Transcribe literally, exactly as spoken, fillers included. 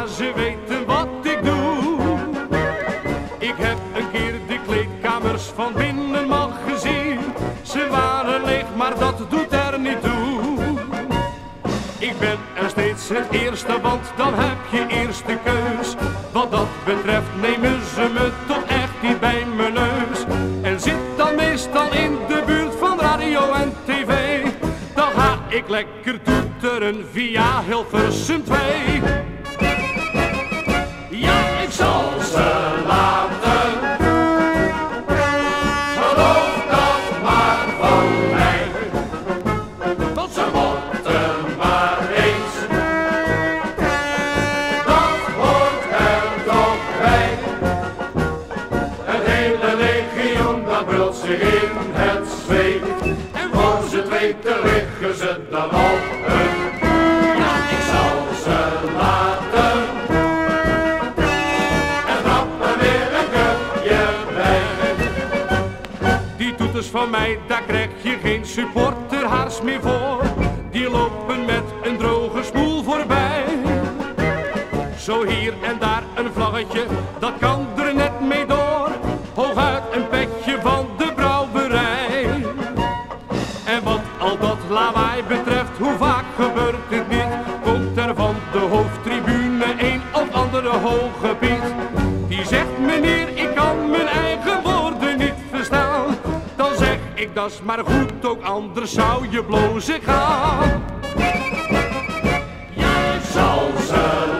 ja, ze weten wat ik doe. Ik heb een keer de kleedkamers van binnen mag gezien. Ze waren leeg, maar dat doet er niet toe. Ik ben er steeds het eerste, want dan heb je eerste keus. Wat dat betreft nemen ze me toch echt niet bij mijn neus. En zit dan meestal in de buurt van radio en tv. Dan ga ik lekker toeteren via Hilversum twee. Ja, ik zal ze laten. Geloof dat maar van mij. Want ze moeten maar eens. Dat hoort er toch bij. Het hele legioen dat brult zich in het zweet. En voor ze het weten liggen ze dan op hun. Ja, ik zal ze laten. En trappen weer een kupje bij. Die toeters van mij, daar krijg je geen supporterhaars meer voor. Die lopen met een droge smoel voorbij. Zo hier en daar een vlaggetje, dat kan er net mee door. Hooguit een petje van de brouwerij. En wat al dat lawaai betreft, hoe vaak gebeurt het niet? Komt er van de hoofdtribune een of andere hoge piet. Die zegt meneer, ik kan mijn eigen woorden niet verstaan. Dan zeg ik, dat is maar goed, ook anders zou je blozen gaan. Ja, ik zal ze